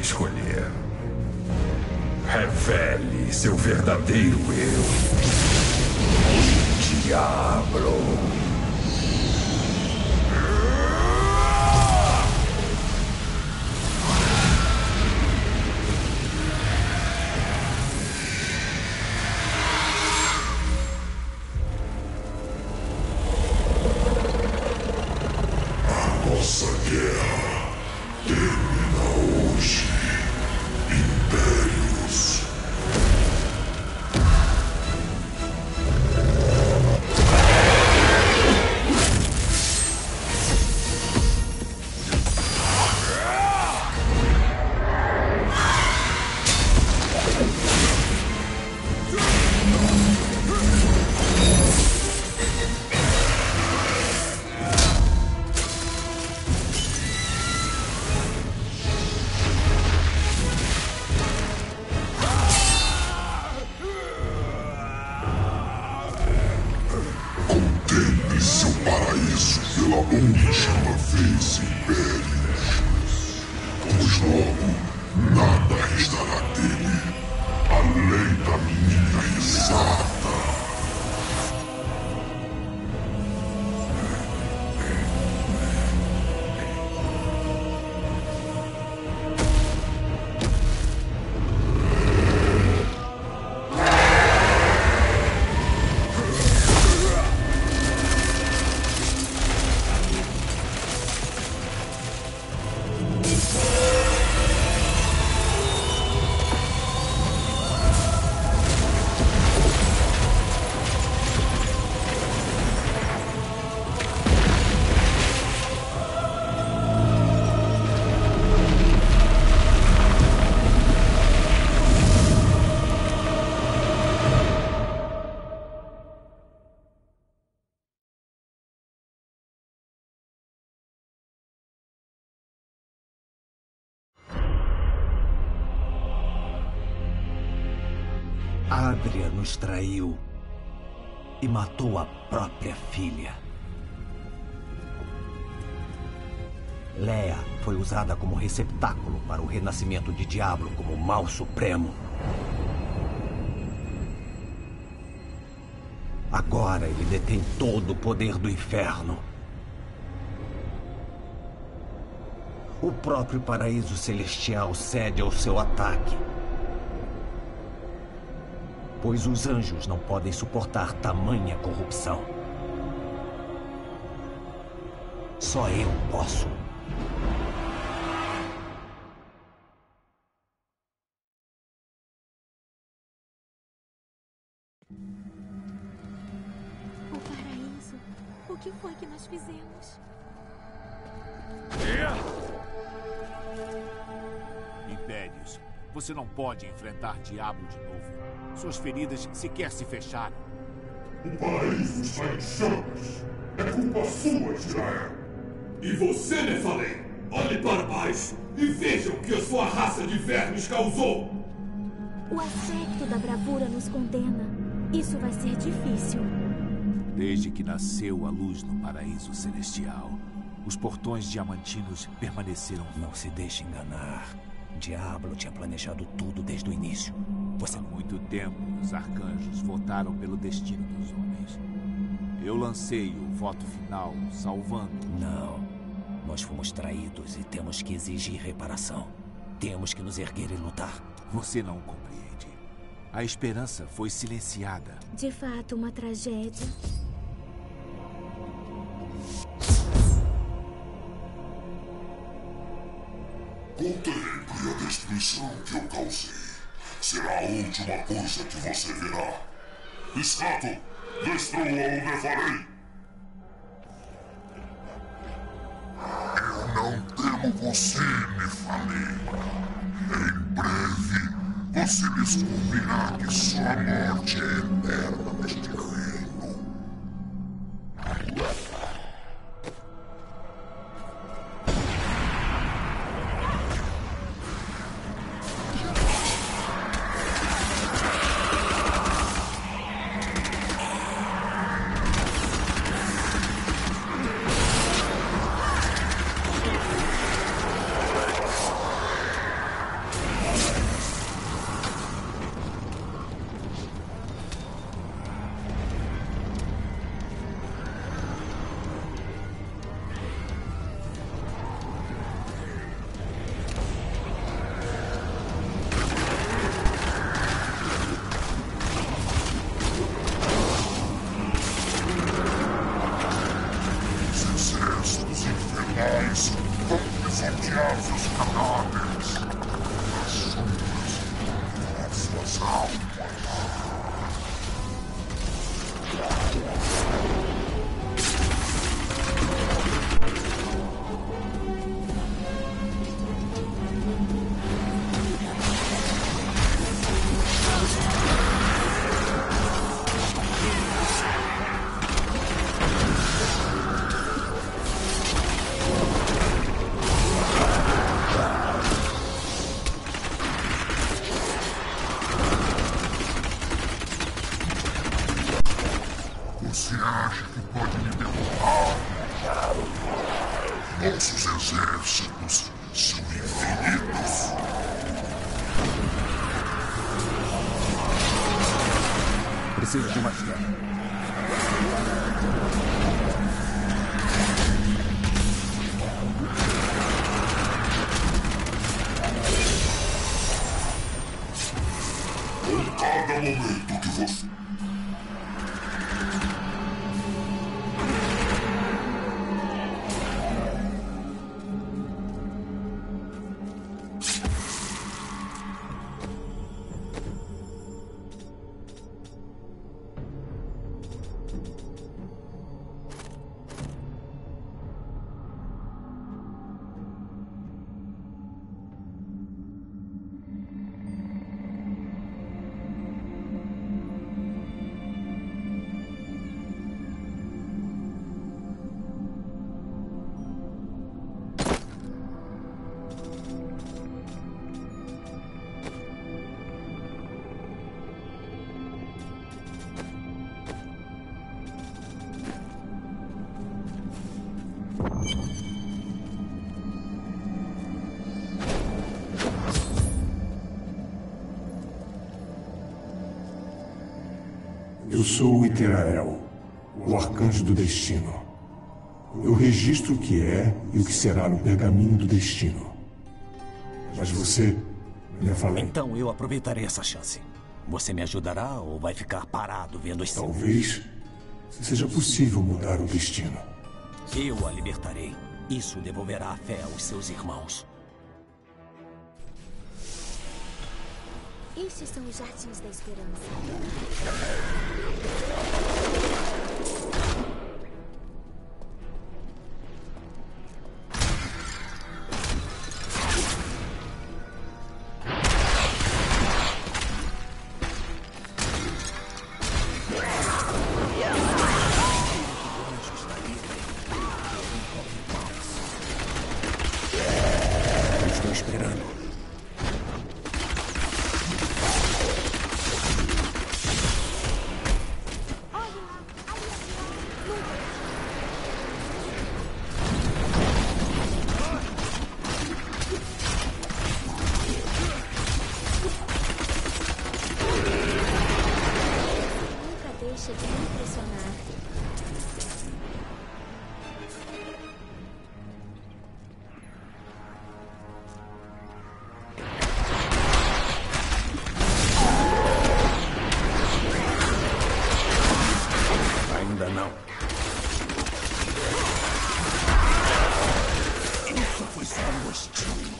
escolher. Revele seu verdadeiro eu. Diablo. Nossa guerra termina hoje, Impérios. Contemple seu paraíso pela última vez, Impérios. Pois logo nada restará dele, além da minha risada. Adria nos traiu e matou a própria filha. Leia foi usada como receptáculo para o renascimento de Diablo como Mal Supremo. Agora ele detém todo o poder do inferno. O próprio paraíso celestial cede ao seu ataque. Pois os anjos não podem suportar tamanha corrupção. Só eu posso. O paraíso. O que foi que nós fizemos? Impérios, você não pode enfrentar Diablo de novo. Suas feridas sequer se fecharam. O paraíso está em chamas. É culpa sua, Israel. E você, Nephalem, olhe para baixo e veja o que a sua raça de vermes causou. O aspecto da bravura nos condena. Isso vai ser difícil. Desde que nasceu a luz no paraíso celestial, os portões diamantinos permaneceram. Não se deixe enganar. Diablo tinha planejado tudo desde o início. Há muito tempo, os arcanjos votaram pelo destino dos homens. Eu lancei o voto final, salvando. Não. Nós fomos traídos e temos que exigir reparação. Temos que nos erguer e lutar. Você não compreende. A esperança foi silenciada. De fato, uma tragédia. Contemple a destruição que eu causei. Será a última coisa que você verá. Escato, destrua o Nephalem. Eu não temo você, Nephalem. Em breve, você descobrirá que sua morte é eterna neste reino. Você acha que pode me derrotar? Nossos exércitos são infinitos. Preciso de mais tempo. Em cada momento que você... Eu sou o Iterael, o Arcanjo do Destino. Eu registro o que é e o que será no pergaminho do destino. Mas você, Nephalem... Então eu aproveitarei essa chance. Você me ajudará ou vai ficar parado vendo as cenas? Talvez seja possível mudar o destino. Eu a libertarei. Isso devolverá a fé aos seus irmãos. Estes são os Jardins da Esperança. Estou esperando. Deixa de me impressionar. Ainda não. Isso foi só um gostinho.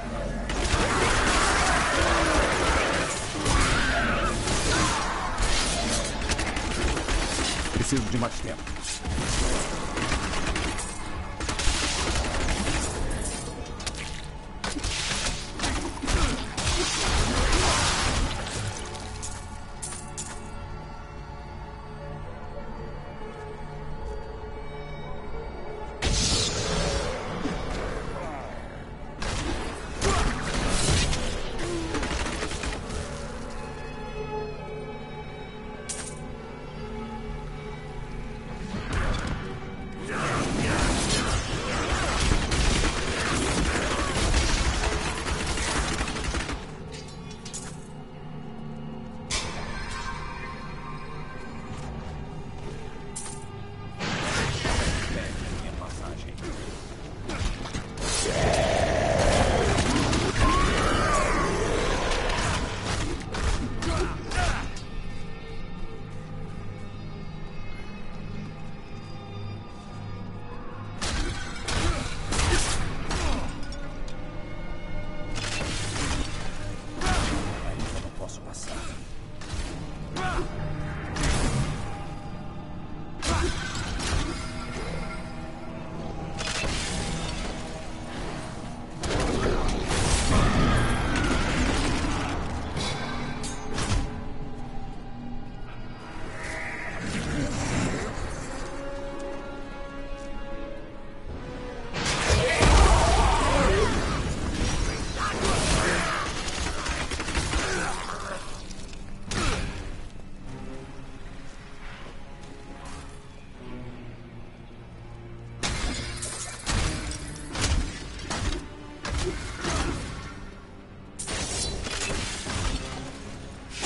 Preciso de mais tempo.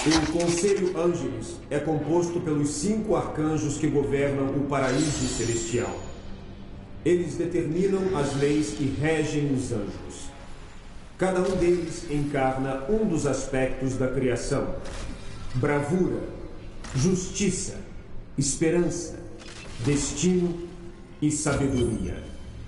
O Conselho Ângeles é composto pelos 5 arcanjos que governam o paraíso celestial. Eles determinam as leis que regem os anjos. Cada um deles encarna um dos aspectos da criação: bravura, justiça, esperança, destino e sabedoria.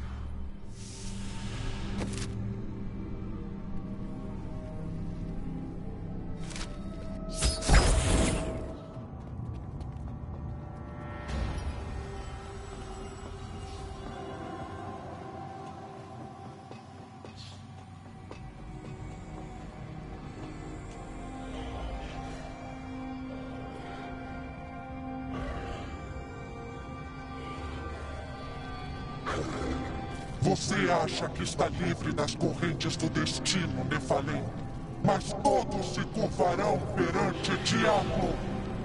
Você acha que está livre das correntes do destino, Nephalim? Mas todos se curvarão perante o diabo.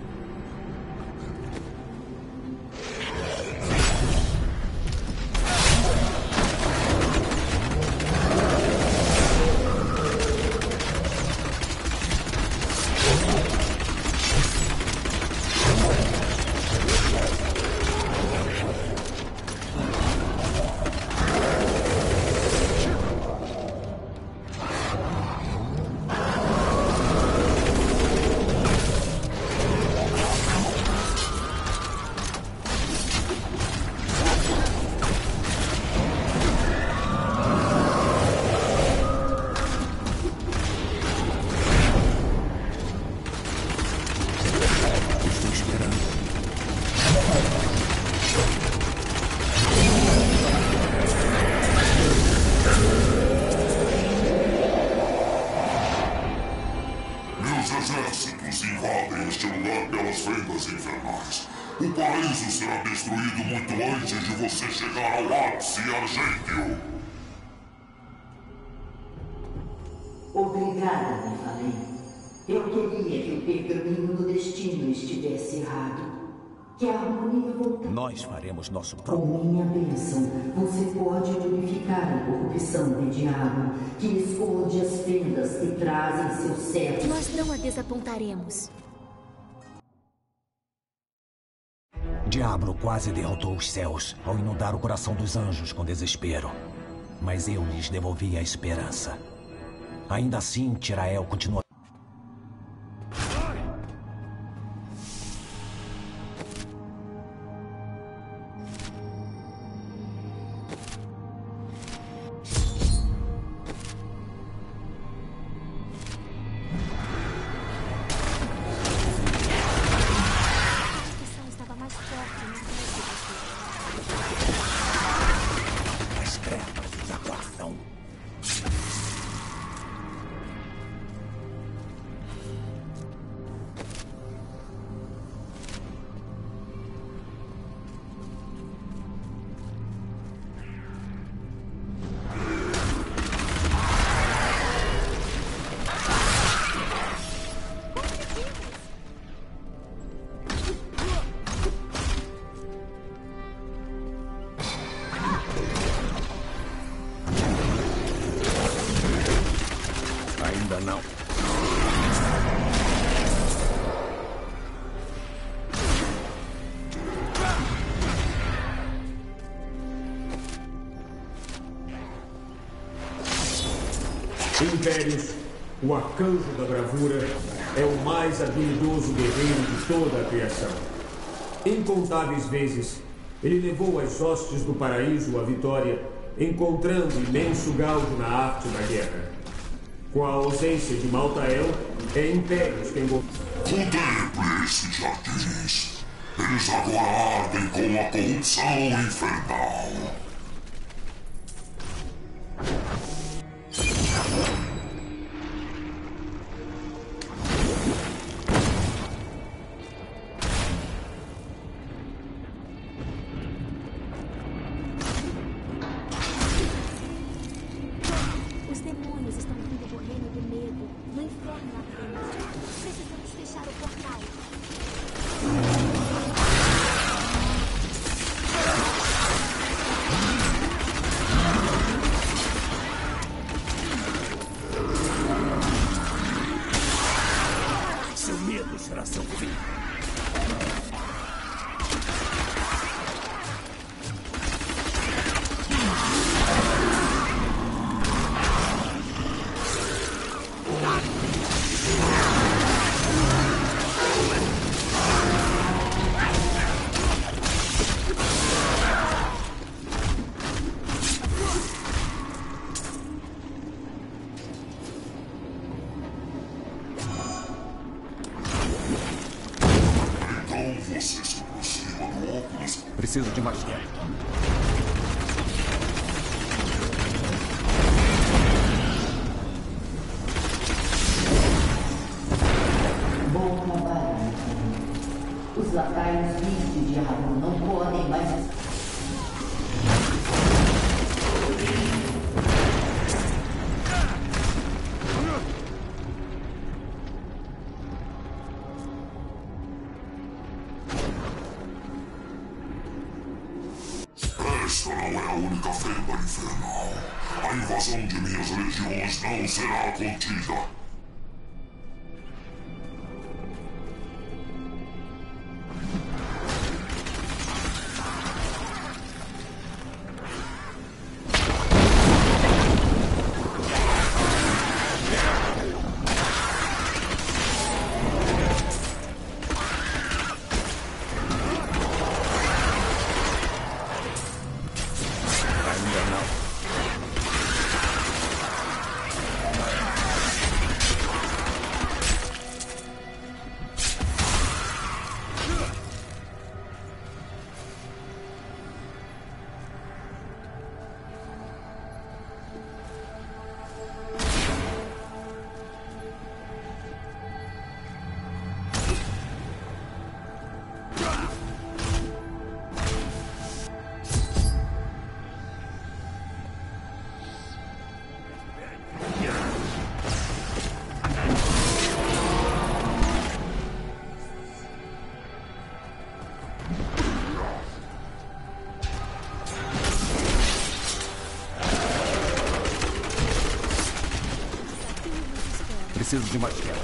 Exércitos invadem este lugar pelas vendas infernais. O paraíso será destruído muito antes de você chegar ao ápice, Argênio. Obrigada, Nephalim. Eu queria que o pergaminho do destino estivesse errado. Que a harmonia voltasse. Nós faremos nosso Com próprio. minha bênção, você pode unificar a corrupção do diabo, que esconde as fendas que trazem seus servos. Nós não a desapontaremos. Diablo quase derrotou os céus ao inundar o coração dos anjos com desespero. Mas eu lhes devolvi a esperança. Ainda assim, Tirael continua. Ainda não. Impérios, o arcanjo da bravura, é o mais habilidoso guerreiro de toda a criação. Incontáveis vezes, ele levou as hostes do paraíso à vitória, encontrando imenso gaudio na arte da guerra. Com a ausência de Maltael, é Impérios quem Contemple esses jardins. Eles agora ardem com a corrupção infernal. Os demônios estão vindo do reino do medo, no inferno à frente. Precisamos fechar o portal. será seu fim. Você se aproxima do óculos. Preciso de mais tempo. Bom trabalho. Os lacaios de diabo não podem mais... Esta não é a única fenda infernal. A invasão de minhas legiões não será contida. Preciso de mais tempo.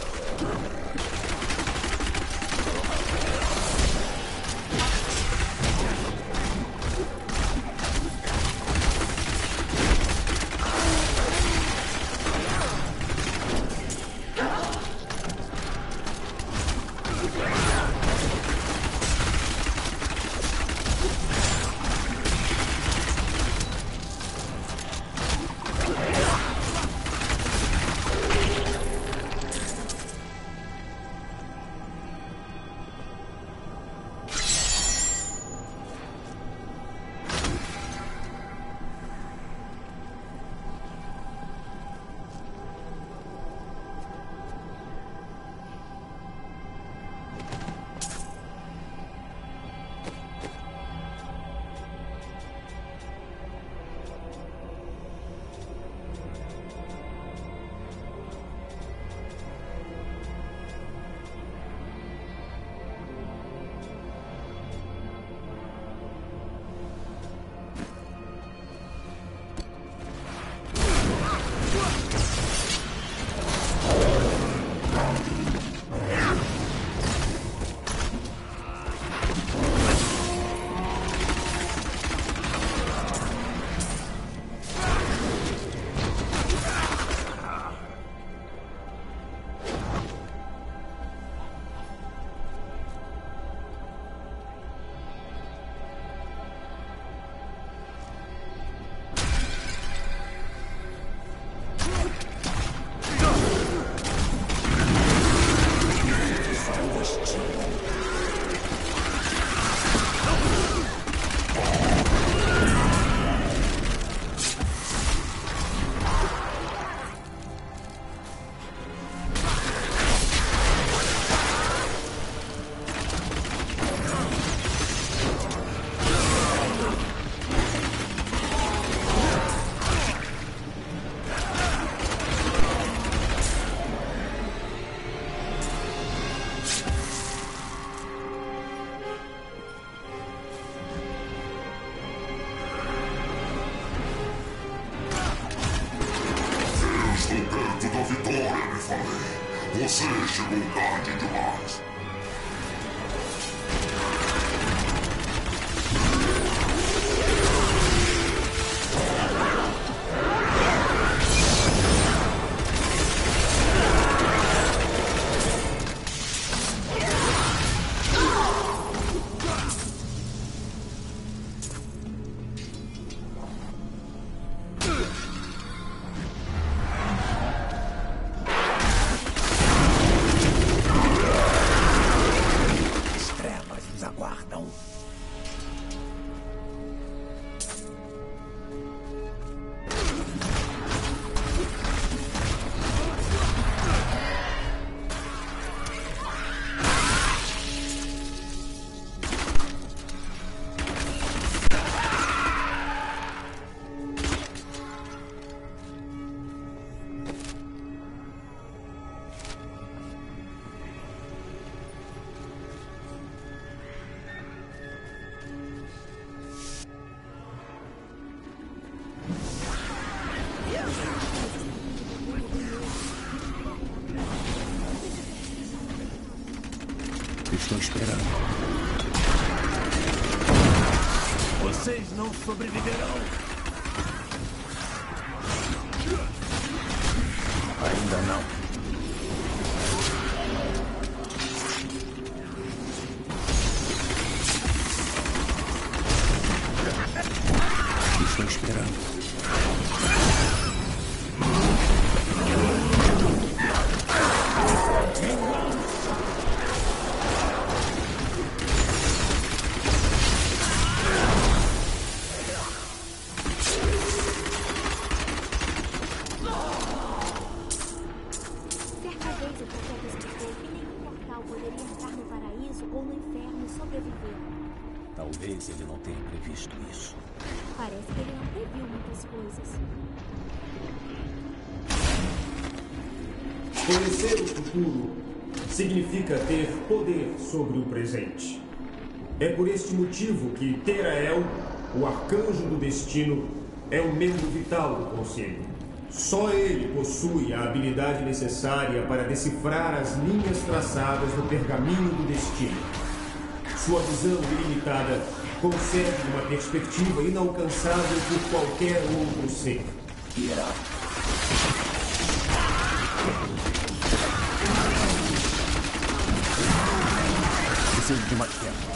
Estou perto da vitória, me falei. Você chegou tarde demais. Estou esperando. Vocês não sobreviverão. Ainda não. Estou esperando. Talvez ele não tenha previsto isso. Parece que ele não previu muitas coisas. Conhecer o futuro significa ter poder sobre o presente. É por este motivo que Terael, o Arcanjo do Destino, é um membro vital do Conselho. Só ele possui a habilidade necessária para decifrar as linhas traçadas no pergaminho do destino. Sua visão ilimitada concede uma perspectiva inalcançável por qualquer outro ser. Preciso de mais tempo.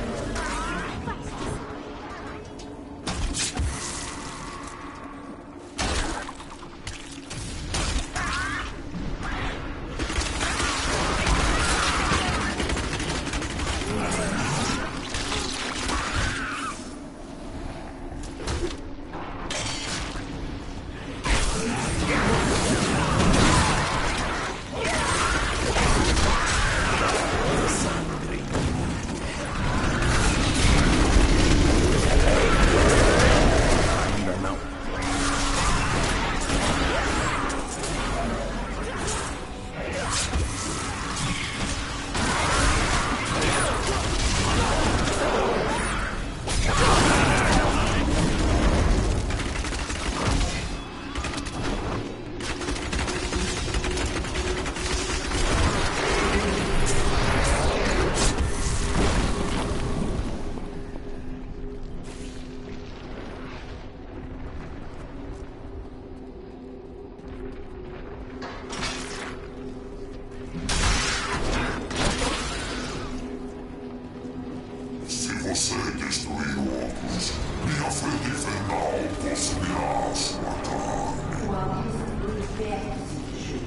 Você destruir outros, minha frente infernal possuirá sua carne. O aviso do inferno surgiu.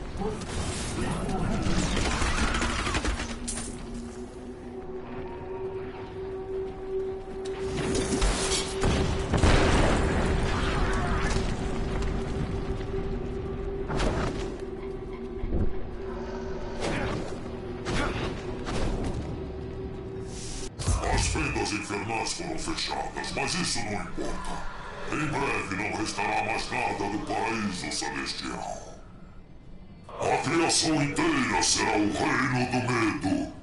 As fendas infernais foram fechadas, mas isso não importa. Em breve não restará mais nada do paraíso celestial. A criação inteira será o reino do medo.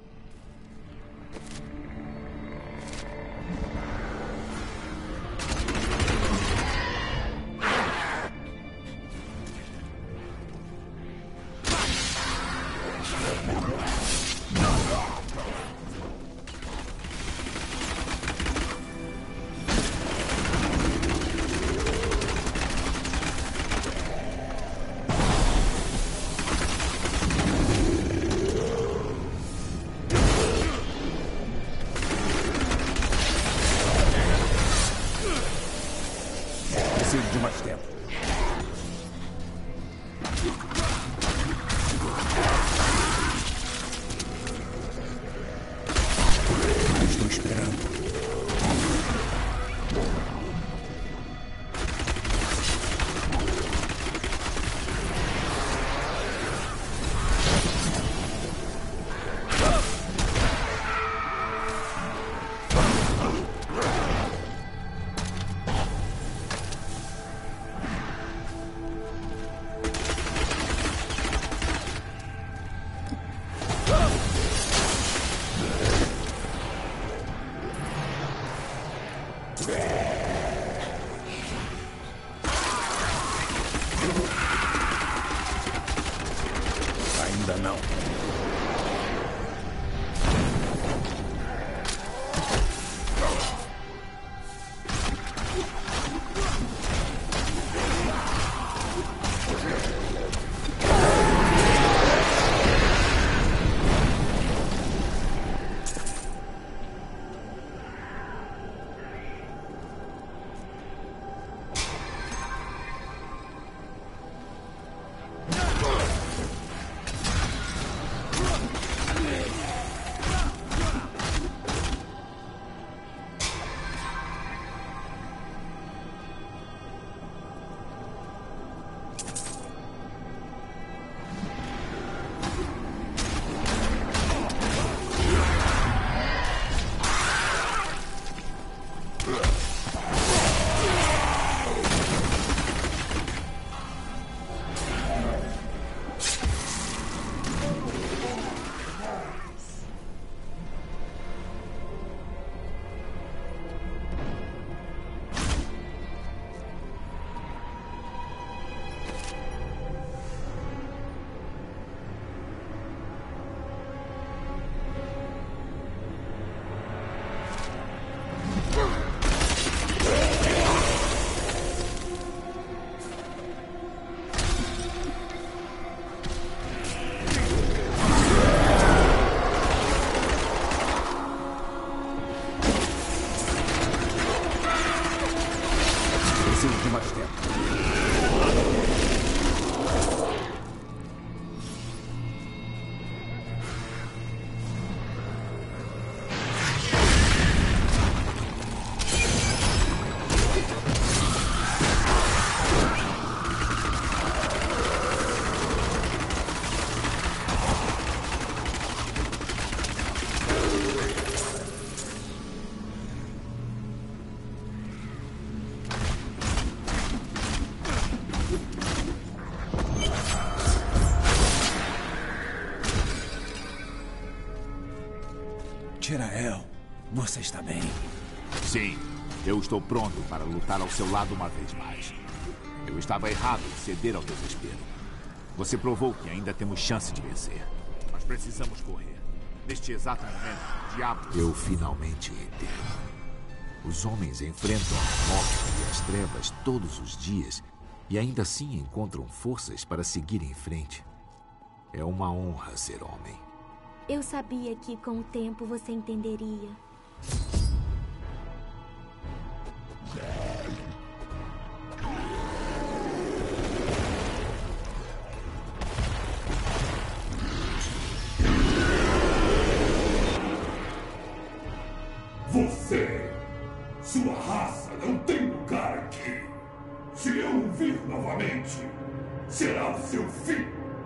Preciso de mais tempo. Estou esperando. Ainda não. Tirael, você está bem? Sim, eu estou pronto para lutar ao seu lado uma vez mais. Eu estava errado em ceder ao desespero. Você provou que ainda temos chance de vencer. Mas precisamos correr. Neste exato momento, diabo... Eu finalmente entendo. Os homens enfrentam a morte e as trevas todos os dias e ainda assim encontram forças para seguir em frente. É uma honra ser homem. Eu sabia que com o tempo você entenderia. Você, sua raça não tem lugar aqui. Se eu o vir novamente, será o seu fim.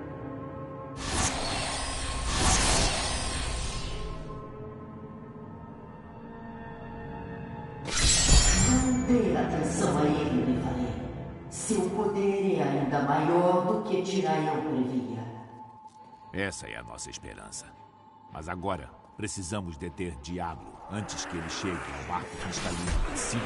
Não dê atenção a ele, Nephalem. Seu poder é ainda maior do que Tirael previa. Essa é a nossa esperança. Mas agora, precisamos deter Diablo antes que ele chegue ao arco cristalino em cima.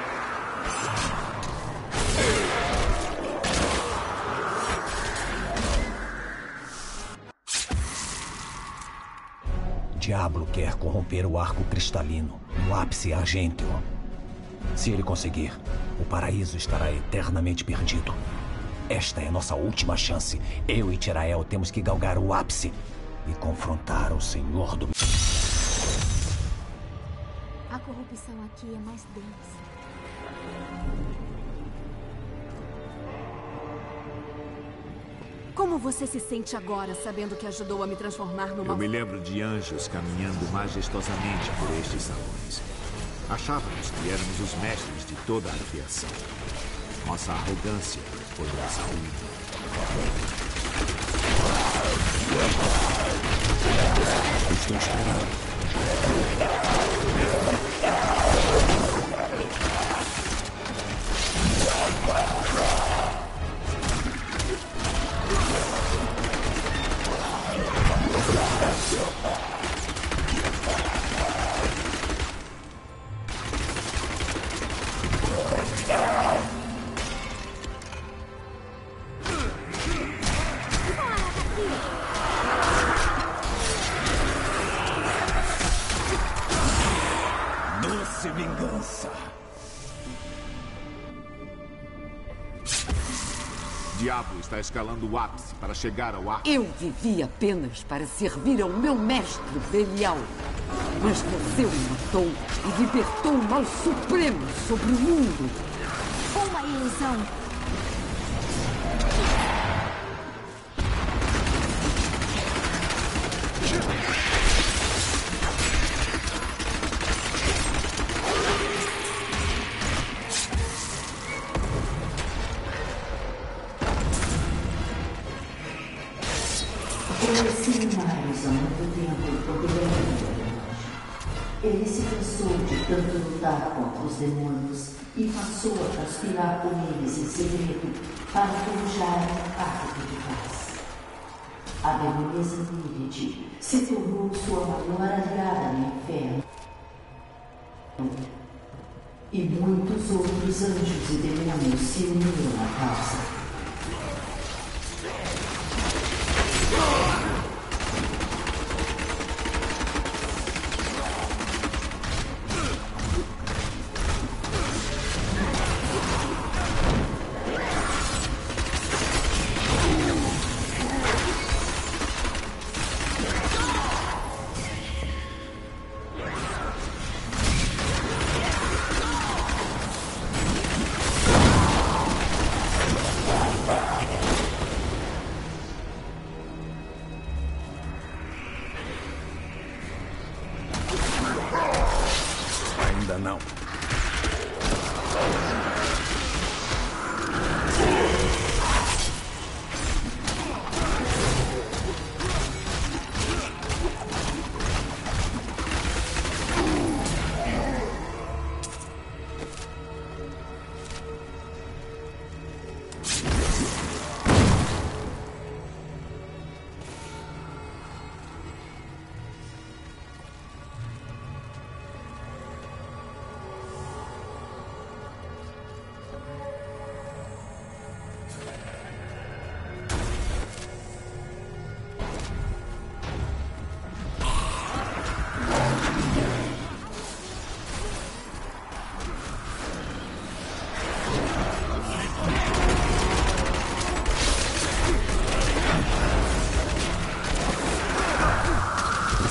Diablo quer corromper o arco cristalino no ápice Argentium. Se ele conseguir, o paraíso estará eternamente perdido. Esta é nossa última chance. Eu e Tirael temos que galgar o ápice e confrontar o Senhor do... A corrupção aqui é mais densa. Como você se sente agora, sabendo que ajudou a me transformar numa... Eu me lembro de anjos caminhando majestosamente por estes salões. Achávamos que éramos os mestres de toda a criação. Nossa arrogância foi nossa ruína. Estou esperando. Doce vingança. Diablo está escalando o ápice para chegar ao arco. Eu vivi apenas para servir ao meu mestre, Belial. Mas você o matou e libertou o mal supremo sobre o mundo. Uma ilusão. Conheci-o há muito tempo quando ele era longe. Ele se cansou de tanto lutar contra os demônios e passou a transpirar com eles em segredo para forjar um pacto de paz. A demonesa Lilith se tornou sua maior aliada no inferno. E muitos outros anjos e demônios se uniram à causa.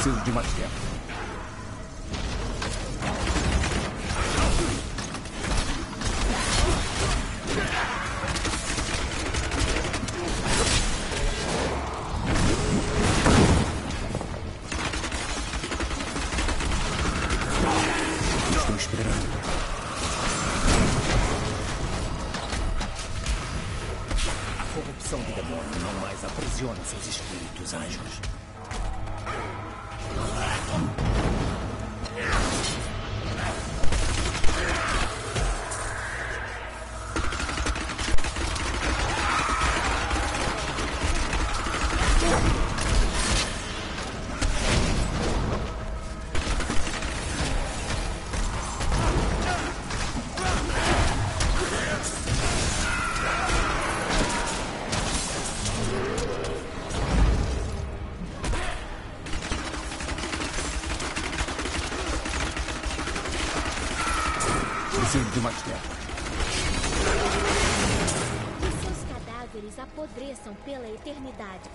Preciso de mais tempo. Estou esperando. A corrupção do demônio não mais aprisiona seus espíritos, anjos. Preciso de mais tempo. Que seus cadáveres apodreçam pela eternidade.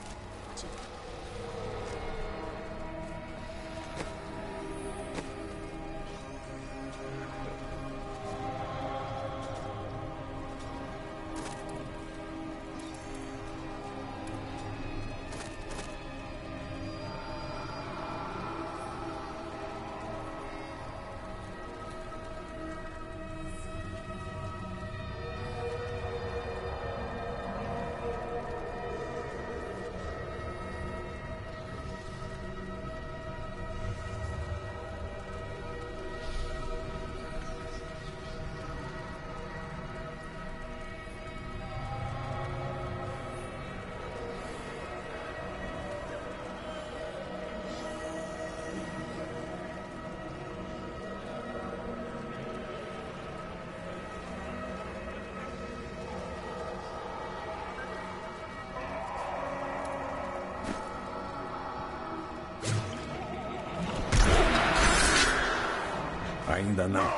Ainda não.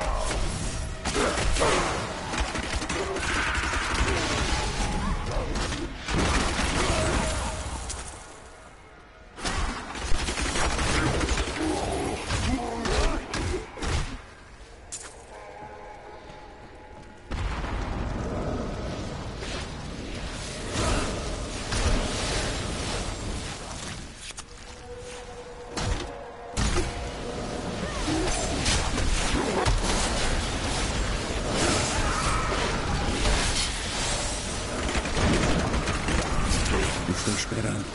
Estou esperando.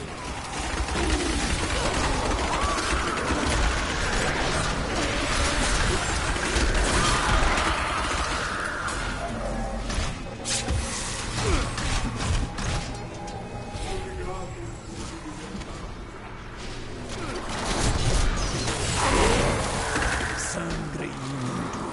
Sangue imundo.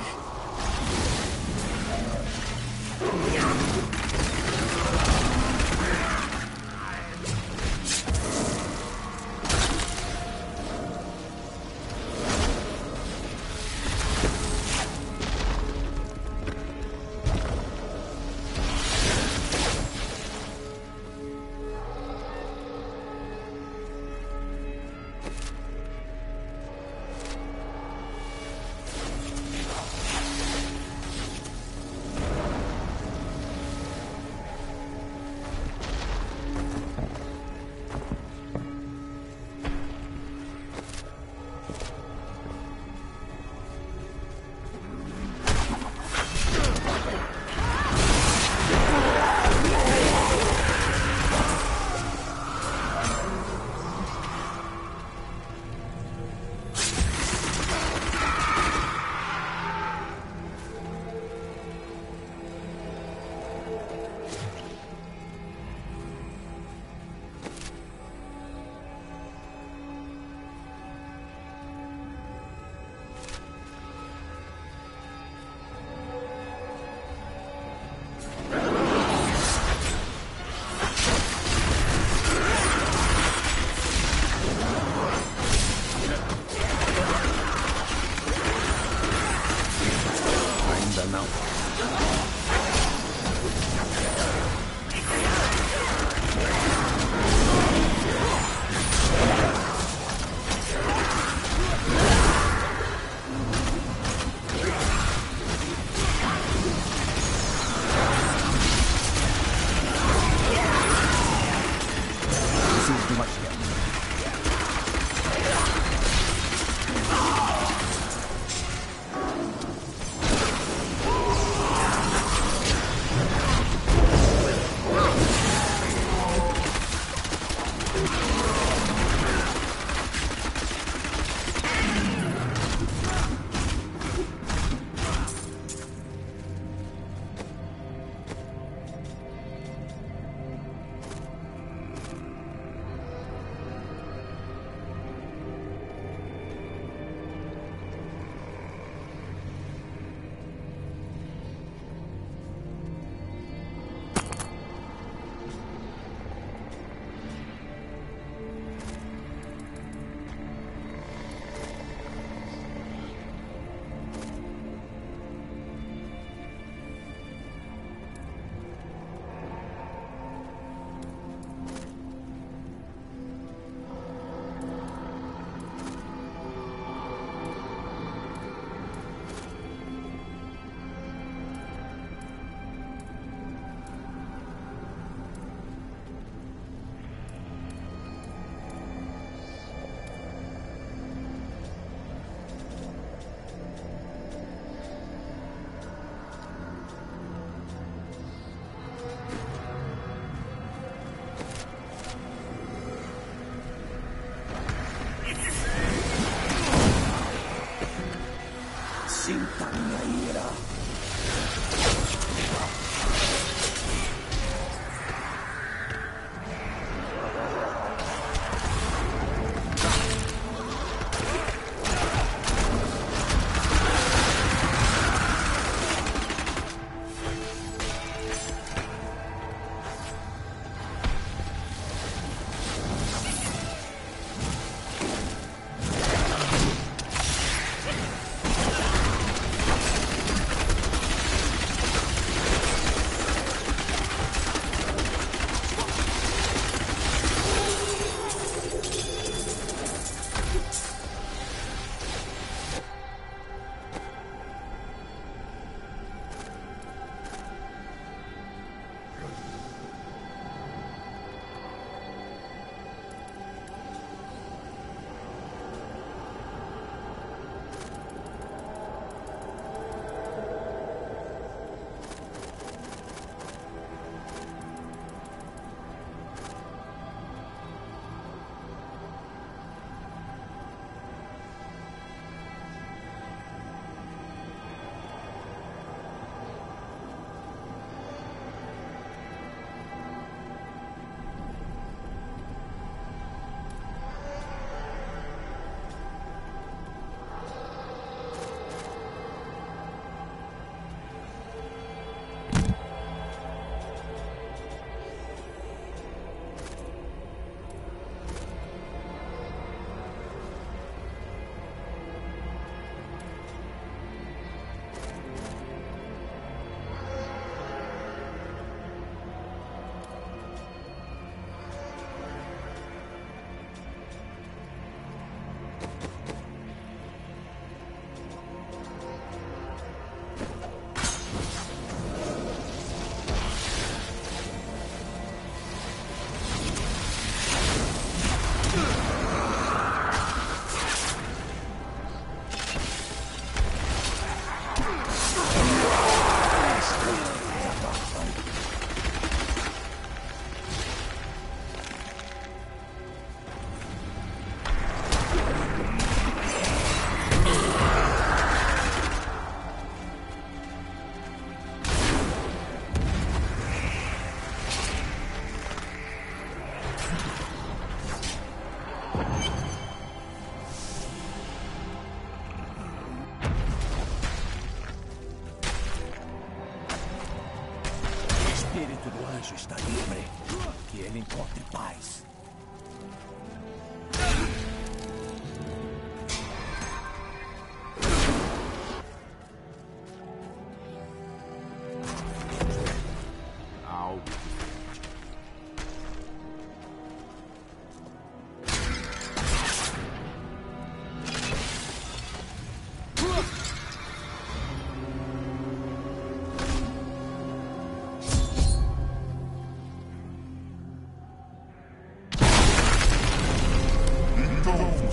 mais tempo.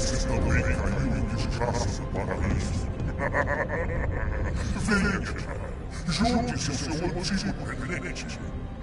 Você também caiu em desgraça no paraíso. Venha, junte-se ao seu antigo reverente.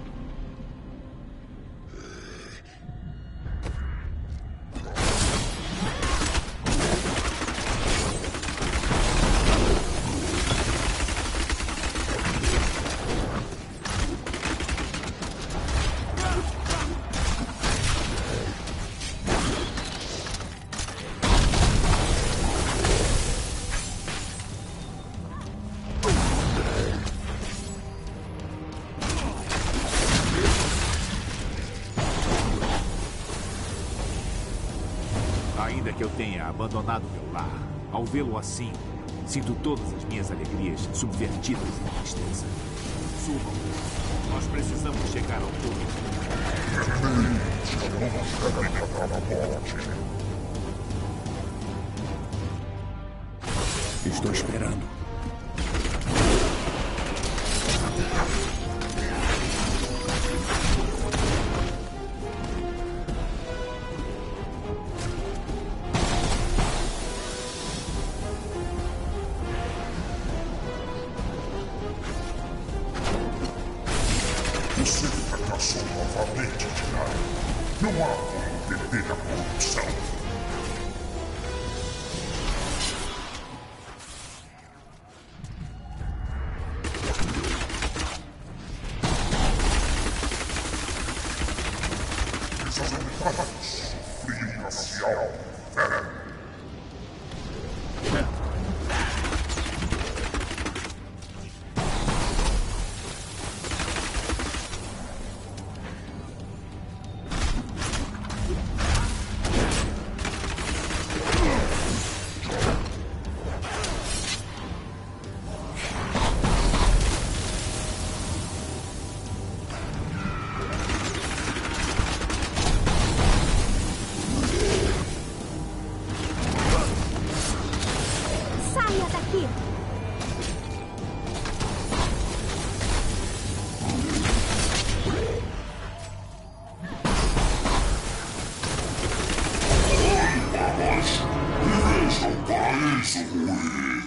Ainda que eu tenha abandonado meu lar, ao vê-lo assim, sinto todas as minhas alegrias subvertidas em tristeza. Subam. Nós precisamos chegar ao topo. Estou esperando. Você fracassou novamente, Jedi. Não há como perder a corrupção. Resultados. Frio glacial. Saia daqui! Veja o paraíso ruir.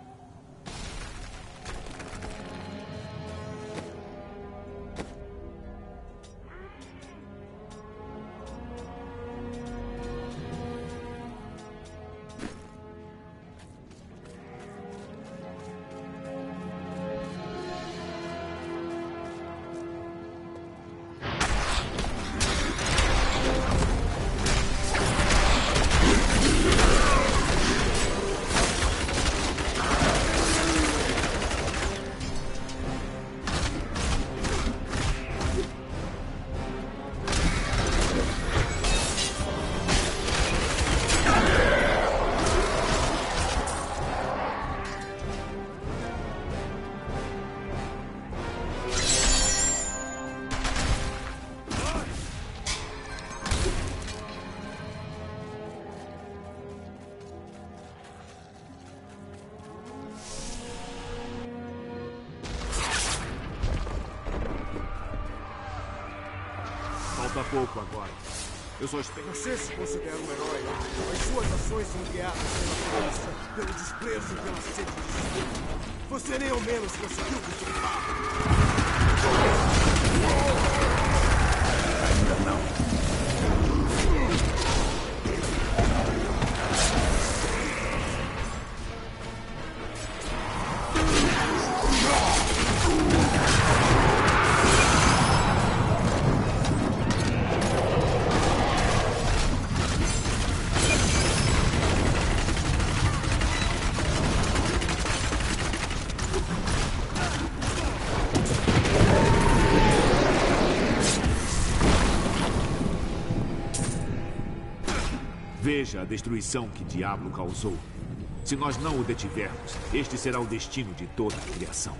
Falta pouco agora. Eu só espero. Você se considera um herói, mas suas ações são guiadas pela força, pelo desprezo e pela sede de sangue. Você nem ao menos conseguiu justificar. Ainda não. Veja a destruição que Diablo causou. Se nós não o detivermos, este será o destino de toda a criação.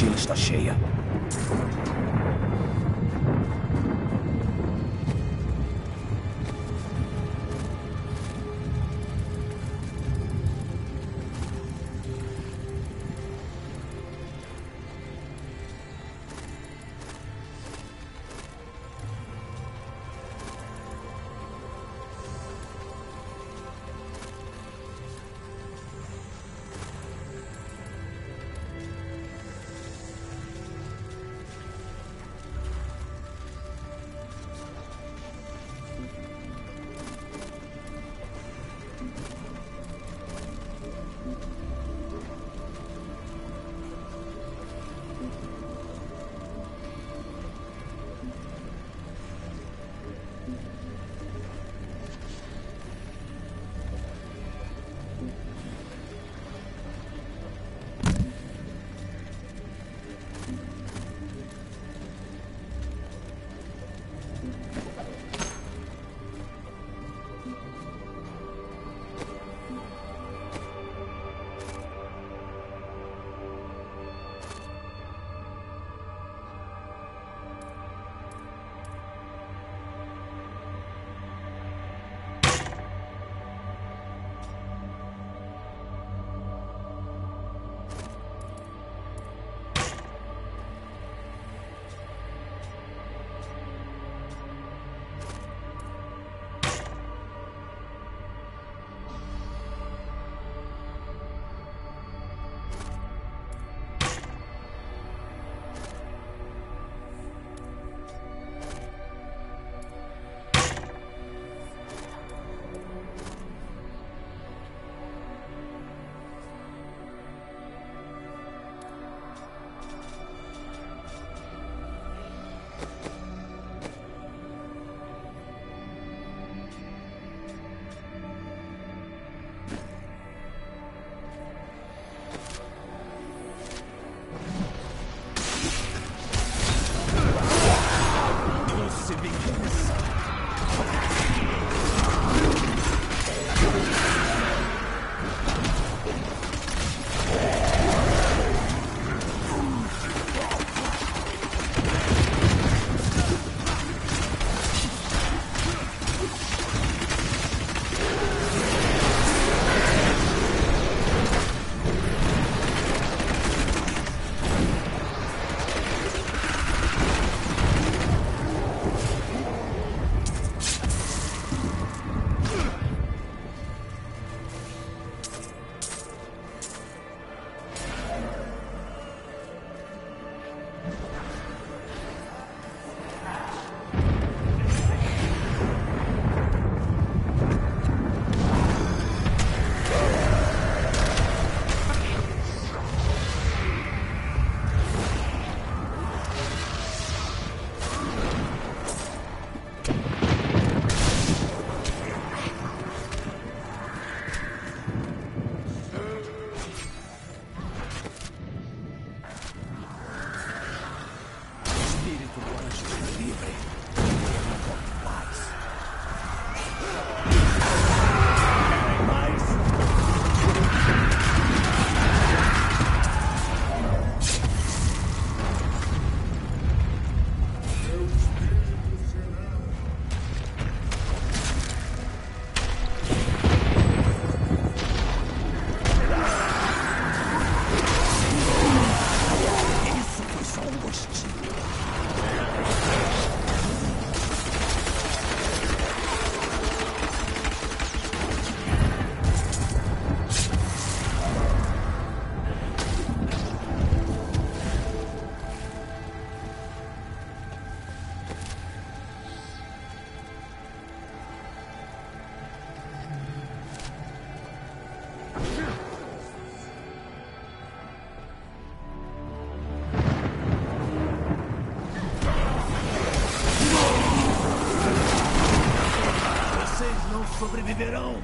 mochila está cheia. sobreviverão.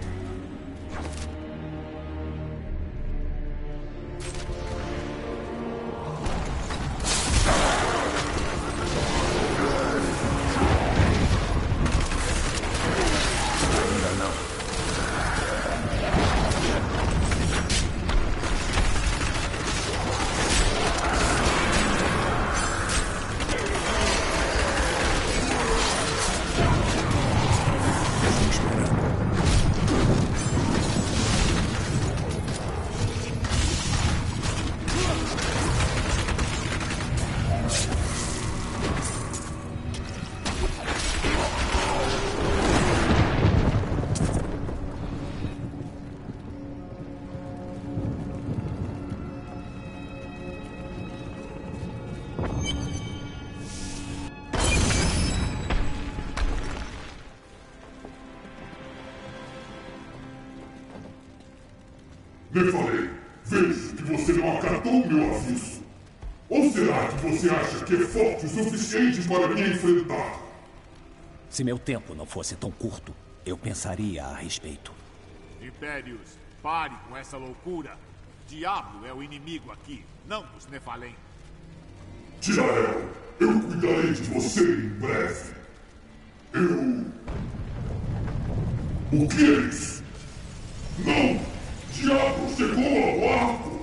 Nephalem, vejo que você não acatou meu aviso. Ou será que você acha que é forte o suficiente para me enfrentar? Se meu tempo não fosse tão curto, eu pensaria a respeito. Impérios, pare com essa loucura. Diablo é o inimigo aqui, não os Nephalem. Tirael, eu cuidarei de você em breve. O que é isso? Não! Diablo chegou ao arco!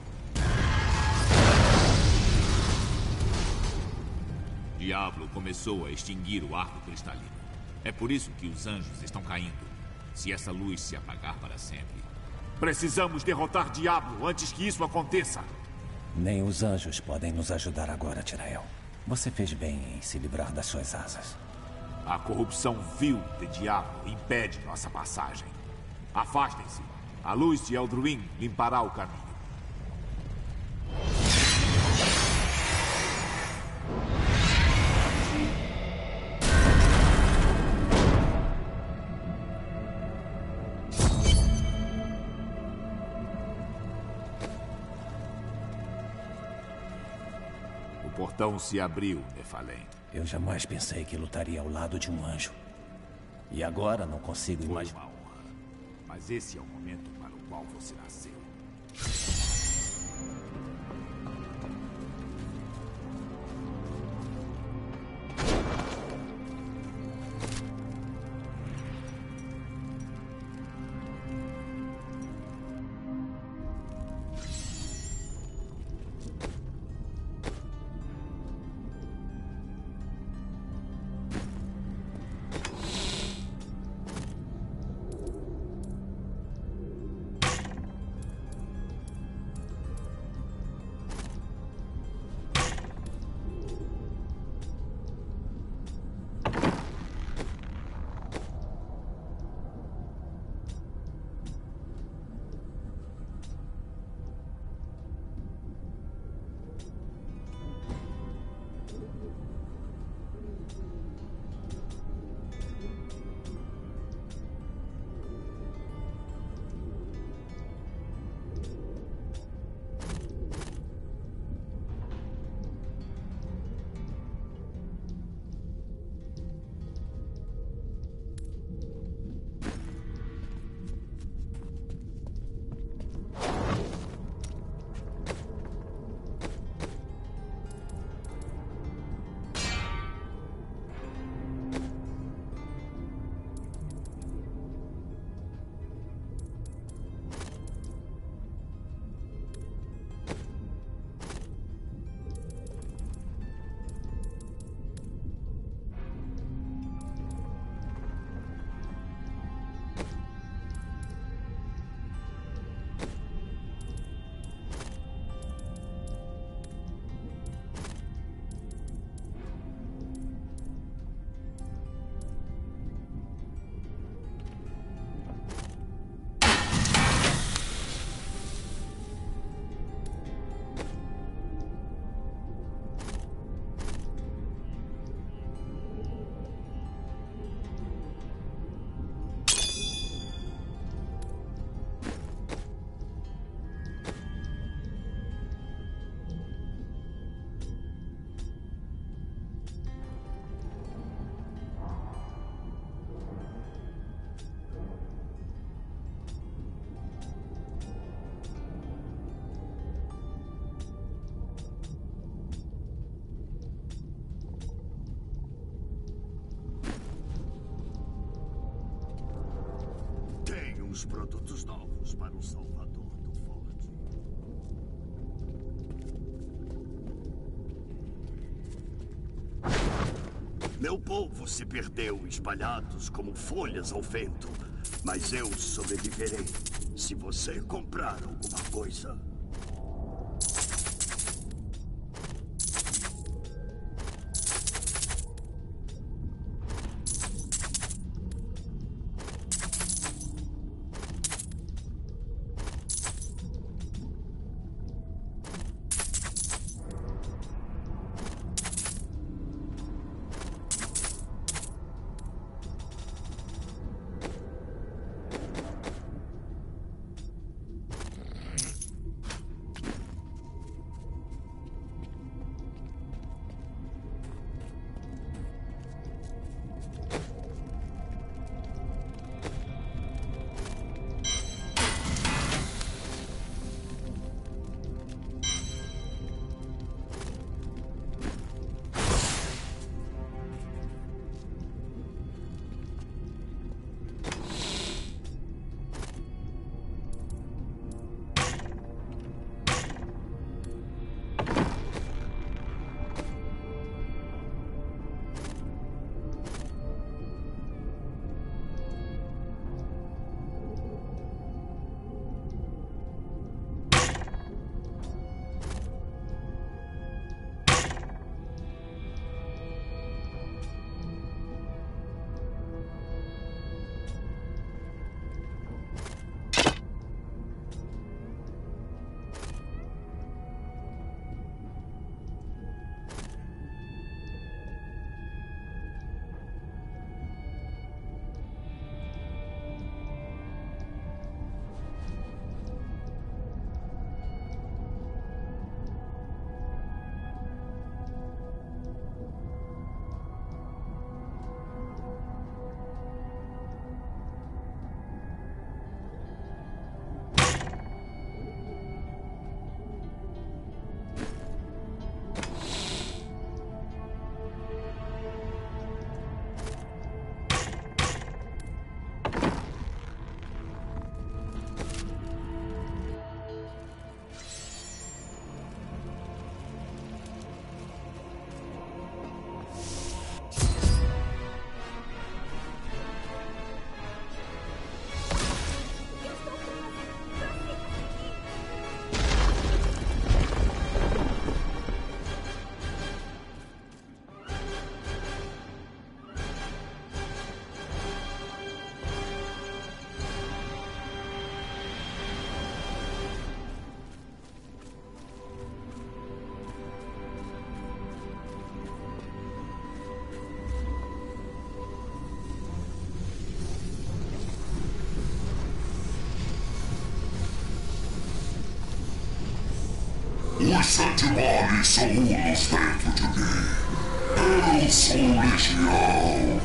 Diablo começou a extinguir o arco cristalino. É por isso que os anjos estão caindo. Se essa luz se apagar para sempre. Precisamos derrotar Diablo antes que isso aconteça. Nem os anjos podem nos ajudar agora, Tirael. Você fez bem em se livrar das suas asas. A corrupção vil de Diablo impede nossa passagem. Afastem-se. A luz de Eldraine limpará o caminho. O portão se abriu, Nephalem. Eu jamais pensei que lutaria ao lado de um anjo. E agora não consigo Foi imaginar. uma honra. Mas esse é o momento para o qual você nasceu. Os produtos novos para o Salvador do Forte. Meu povo se perdeu espalhados como folhas ao vento, mas eu sobreviverei se você comprar alguma coisa. Os 7 males são unos dentro de mim. Eu sou Legião.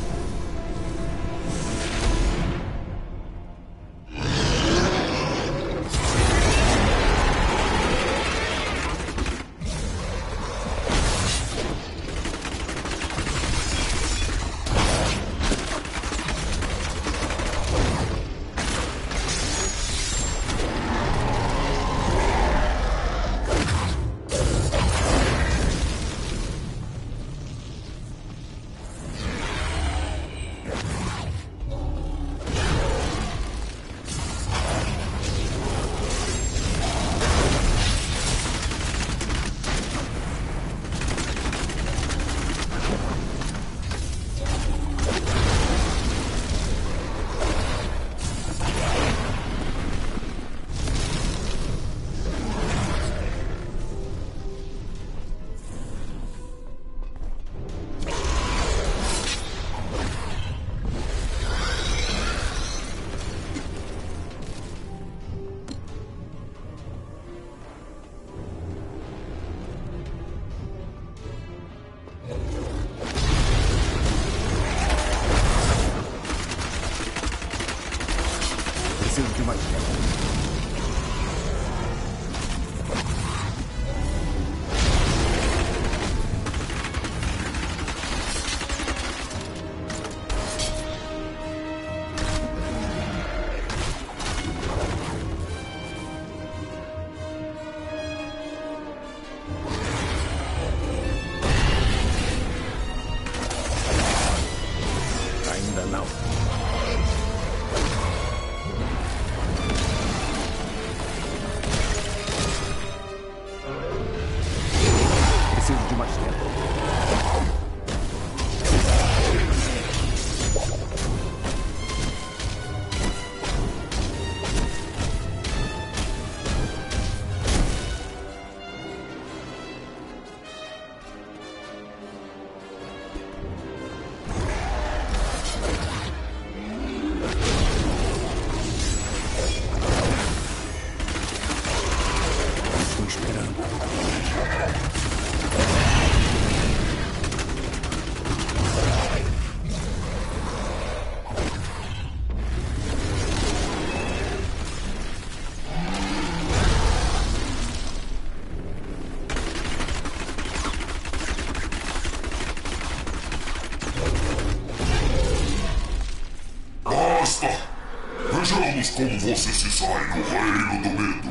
Vejamos como você se sai no reino do medo.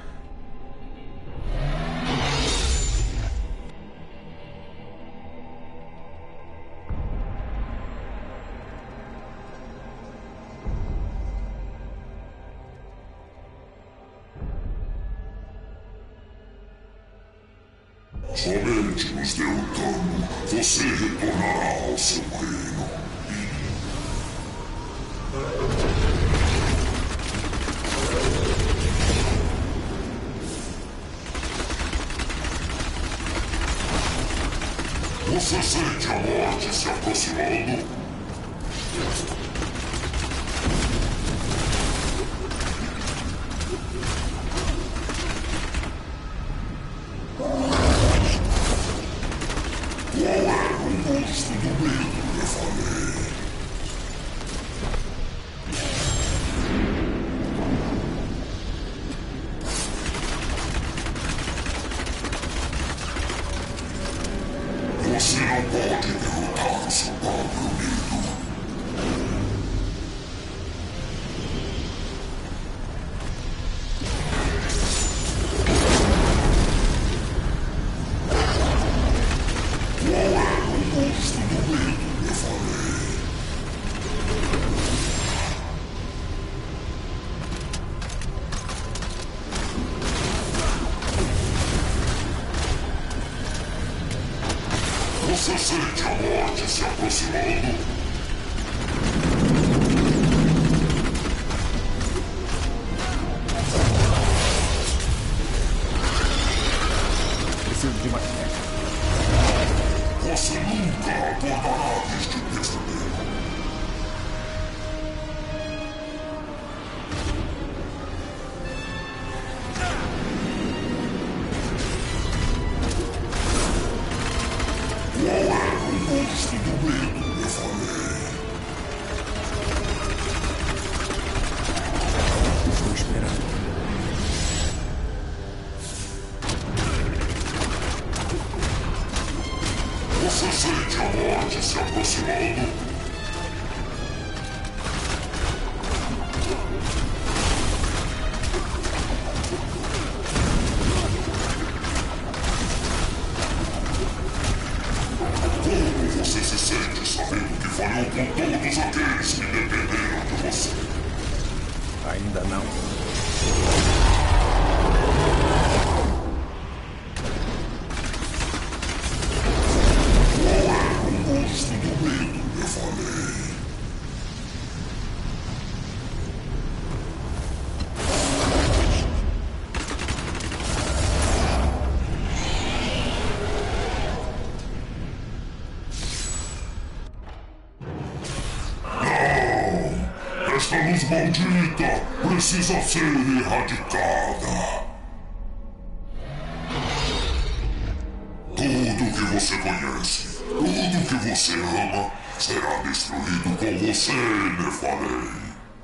Somente nos deu dano. Você retornará ao seu reino. Você sente a morte se aproximando? Qual é o monstro do medo, eu falei? Você não pode derrotar o seu próprio medo. Qual é o monstro do medo, eu falei? Você sente a morte se aproximando? Preciso de mais tempo. Você nunca acordará deste pesadelo. esperando. Você sente a morte se aproximando? Como você se sente sabendo que falhou com todos aqueles que dependeram de você? Ainda não. Monstro do medo, eu falei. Não! Esta luz maldita precisa ser erradicada. Tudo que você conhece, tudo que você ama, será destruído com você, Nephalem.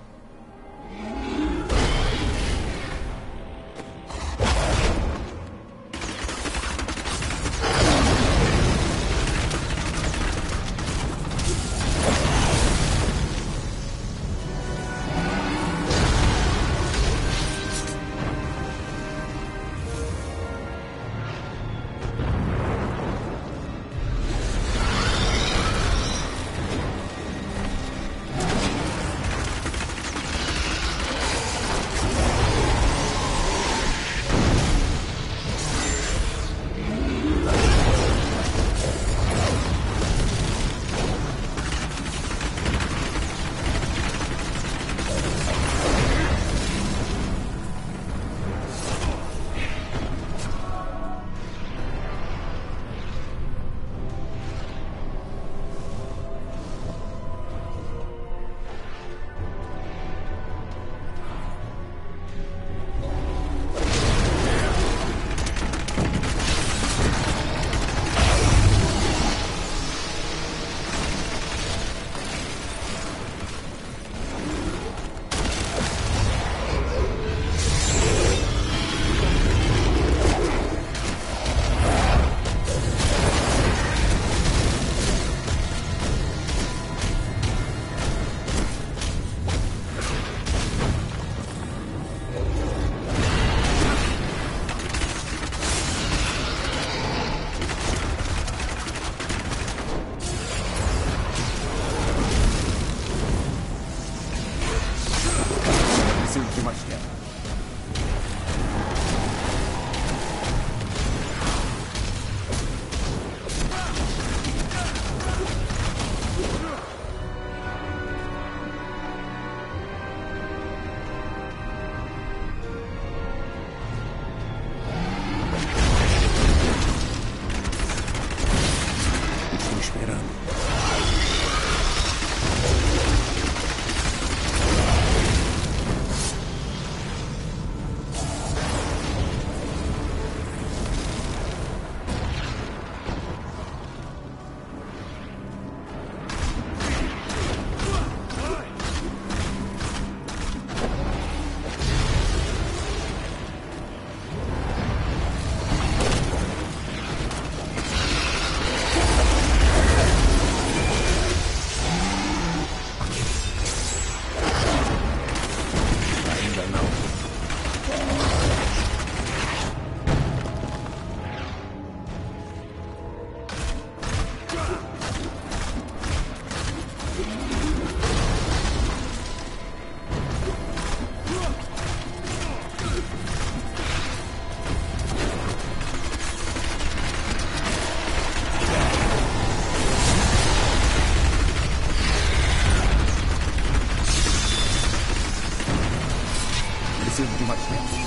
Preciso de mais tempo.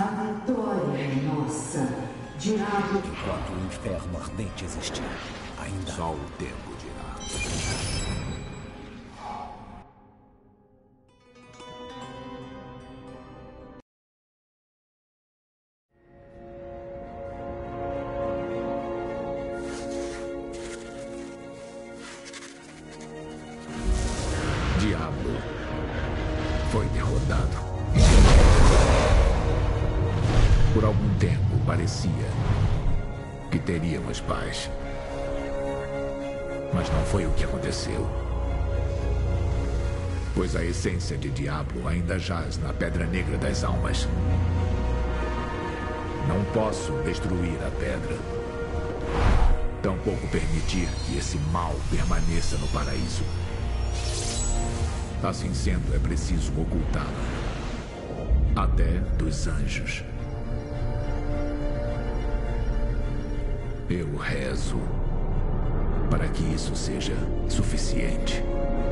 A vitória é nossa. Diabo. Enquanto o inferno ardente existir, ainda só o tempo dirá. Diablo foi derrotado. Por algum tempo parecia que teríamos paz. Mas não foi o que aconteceu. Pois a essência de Diablo ainda jaz na Pedra Negra das Almas. Não posso destruir a pedra. Tampouco permitir que esse mal permaneça no paraíso. Assim sendo, é preciso ocultá-lo. Até dos anjos. Eu rezo para que isso seja suficiente.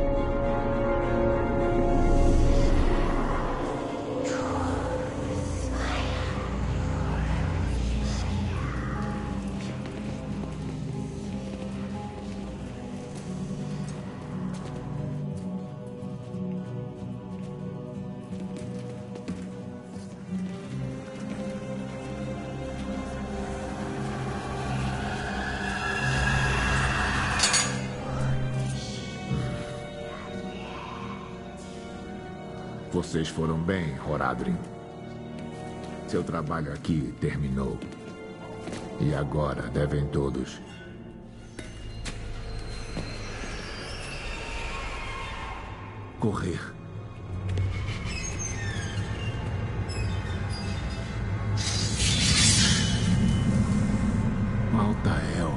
Vocês foram bem, Horadrim. Seu trabalho aqui terminou. E agora devem todos correr. Maltael.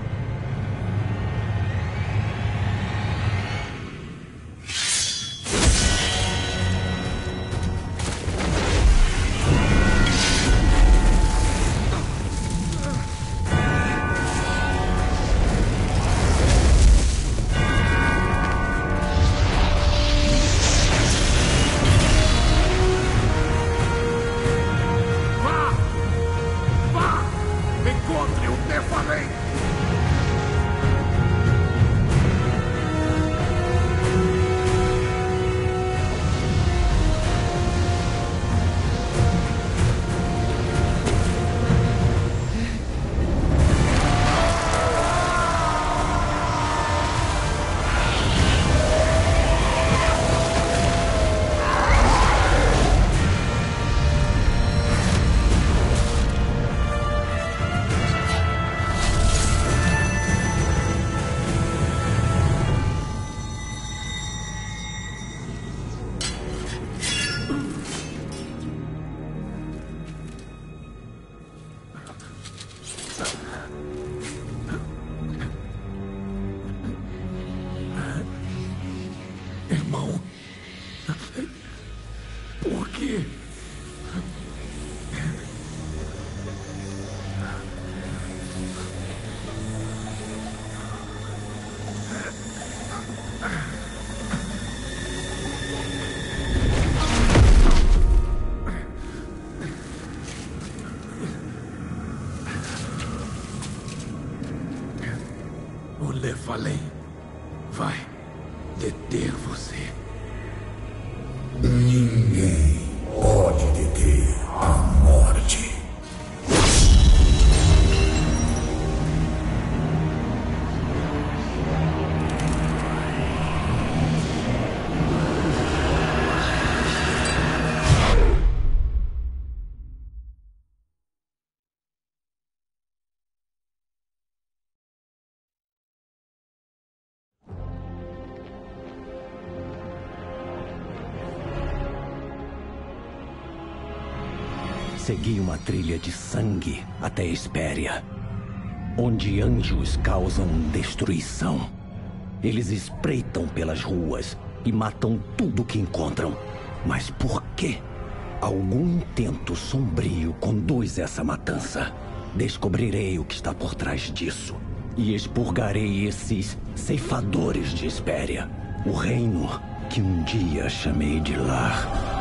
Irmão, por quê? O Lefalem vai deter você. Ninguém pode deter a morte. Segui uma trilha de sangue até Hespéria, onde anjos causam destruição. Eles espreitam pelas ruas e matam tudo que encontram. Mas por quê? Algum intento sombrio conduz essa matança. Descobrirei o que está por trás disso e expurgarei esses ceifadores de Hespéria, o reino que um dia chamei de lar.